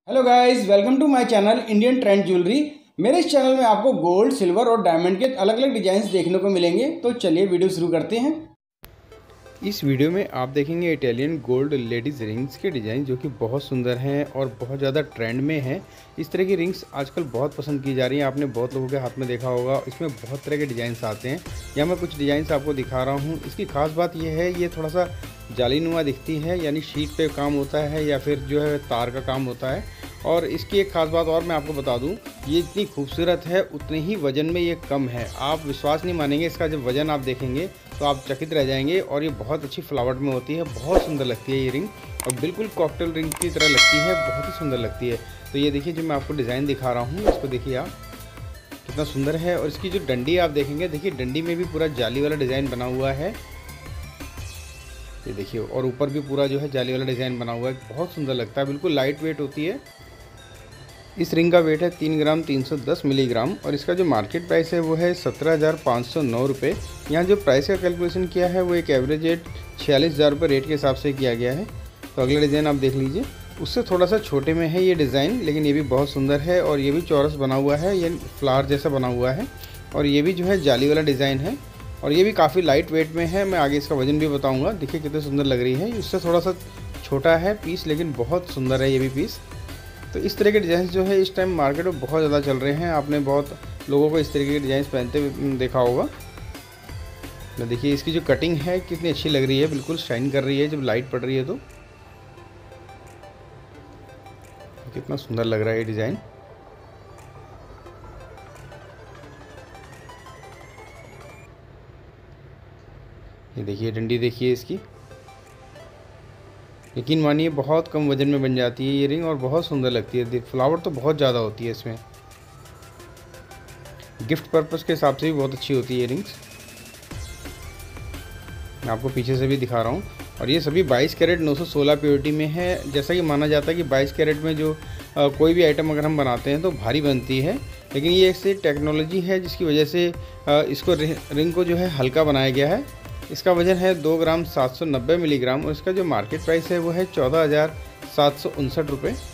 Hello guys, welcome to my channel Indian trend jewellery. मेरे इस channel में आपको गोल्ड, सिल्वर और डायमंड के अलग अलग डिजाइन देखने को मिलेंगे। तो चलिए वीडियो शुरू करते हैं। इस वीडियो में आप देखेंगे इटालियन गोल्ड लेडीज़ रिंग्स के डिज़ाइन जो कि बहुत सुंदर हैं और बहुत ज़्यादा ट्रेंड में हैं। इस तरह की रिंग्स आजकल बहुत पसंद की जा रही हैं। आपने बहुत लोगों के हाथ में देखा होगा। इसमें बहुत तरह के डिज़ाइंस आते हैं। यहाँ मैं कुछ डिज़ाइंस आपको दिखा रहा हूँ। इसकी खास बात यह है, ये थोड़ा सा जालीनुमा दिखती है, यानी शीट पे काम होता है या फिर जो है तार का काम होता है। और इसकी एक ख़ास बात और मैं आपको बता दूं, ये इतनी खूबसूरत है उतने ही वज़न में ये कम है। आप विश्वास नहीं मानेंगे, इसका जब वज़न आप देखेंगे तो आप चकित रह जाएंगे। और ये बहुत अच्छी फ्लावट में होती है, बहुत सुंदर लगती है ये रिंग और बिल्कुल कॉकटेल रिंग की तरह लगती है, बहुत ही सुंदर लगती है। तो ये देखिए जो मैं आपको डिज़ाइन दिखा रहा हूँ, इसको देखिए आप कितना सुंदर है। और इसकी जो डंडी आप देखेंगे, देखिए डंडी में भी पूरा जाली वाला डिज़ाइन बना हुआ है, ये देखिए। और ऊपर भी पूरा जो है जाली वाला डिज़ाइन बना हुआ है, बहुत सुंदर लगता है, बिल्कुल लाइट वेट होती है। इस रिंग का वेट है 3 ग्राम 310 मिलीग्राम और इसका जो मार्केट प्राइस है वो है 17,509 रुपये। यहाँ जो प्राइस का कैलकुलेशन किया है वो एक एवरेज रेट 46,000 रुपये रेट के हिसाब से किया गया है। तो अगला डिज़ाइन आप देख लीजिए, उससे थोड़ा सा छोटे में है ये डिज़ाइन, लेकिन ये भी बहुत सुंदर है और ये भी चौरस बना हुआ है, ये फ्लावर जैसा बना हुआ है। और ये भी जो है जाली वाला डिज़ाइन है और ये भी काफ़ी लाइट वेट में है। मैं आगे इसका वज़न भी बताऊँगा। देखिए कितनी सुंदर लग रही है। इससे थोड़ा सा छोटा है पीस, लेकिन बहुत सुंदर है ये भी पीस। तो इस तरह के डिज़ाइन जो है इस टाइम मार्केट में बहुत ज़्यादा चल रहे हैं। आपने बहुत लोगों को इस तरीके के डिज़ाइन पहनते हुए देखा होगा। तो देखिए इसकी जो कटिंग है कितनी अच्छी लग रही है, बिल्कुल शाइन कर रही है जब लाइट पड़ रही है तो कितना सुंदर लग रहा है ये डिज़ाइन। ये देखिए डंडी देखिए इसकी, यकीन मानिए बहुत कम वजन में बन जाती है ये रिंग और बहुत सुंदर लगती है। फ्लावर तो बहुत ज़्यादा होती है इसमें, गिफ्ट पर्पस के हिसाब से भी बहुत अच्छी होती है ये रिंग्स। मैं आपको पीछे से भी दिखा रहा हूँ। और ये सभी 22 कैरेट 916 प्योरिटी में है। जैसा कि माना जाता है कि 22 कैरेट में जो कोई भी आइटम अगर हम बनाते हैं तो भारी बनती है, लेकिन ये ऐसी टेक्नोलॉजी है जिसकी वजह से इसको रिंग को जो है हल्का बनाया गया है। इसका वज़न है 2 ग्राम 790 मिलीग्राम और इसका जो मार्केट प्राइस है वो है 14,759 रुपये।